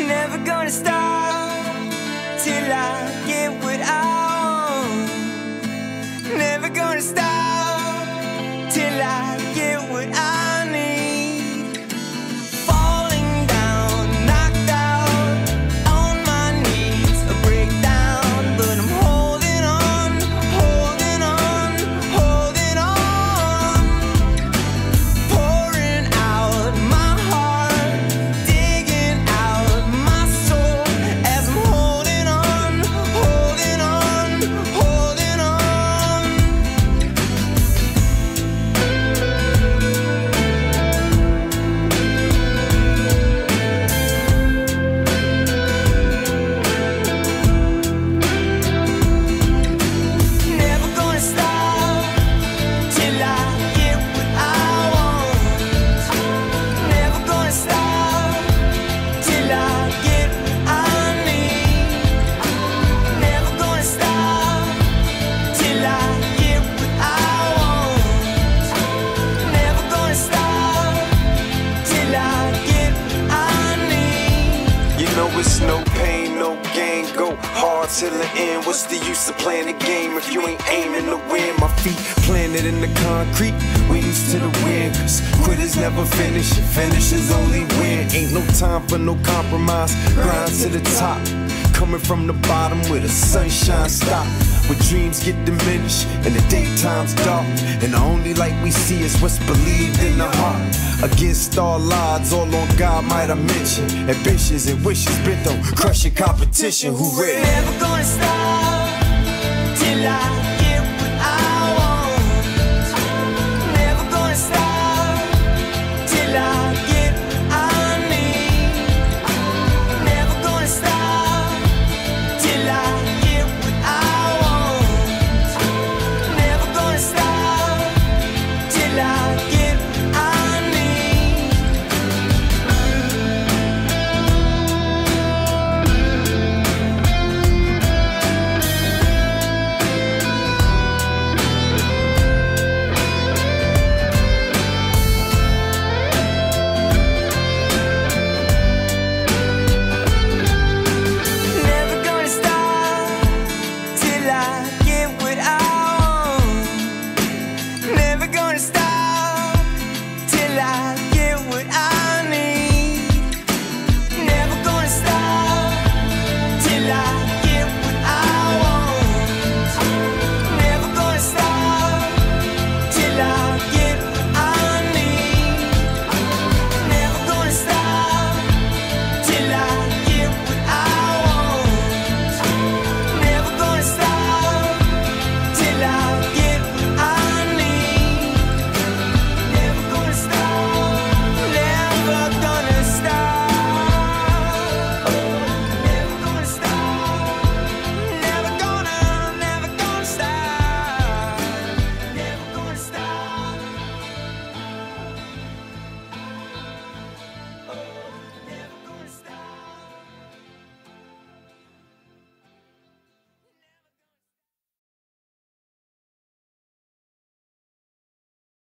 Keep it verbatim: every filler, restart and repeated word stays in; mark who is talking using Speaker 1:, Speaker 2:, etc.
Speaker 1: Never gonna stop till I get what I want. Never gonna stop till I get what I need. Falling down, knocked out, on my knees, a breakdown, but I'm holding on, holding on, holding on. Pouring out my heart, digging out my soul, as I'm holding on, holding on, holding on. Never gonna stop till I get what I want. Never gonna stop till I get what I need. Never gonna stop till I get what I want. Never gonna stop till I get what I need.
Speaker 2: You know it's no pain, no gain. Go hard till the end. What's the use of playing the game if you ain't aiming to win? My feet planted in the concrete, wings to the wind. Cause quitters never finish, finishers only win. Ain't no time for no compromise, grind to the top. Coming from the bottom where the sunshine stop. Where dreams get diminished and the daytime's dark, and the only light we see is what's believed in the heart. Against all odds, all on God might I mention. Ambitions and wishes bent on crushing competition. Who ready?
Speaker 1: Never gonna stop till I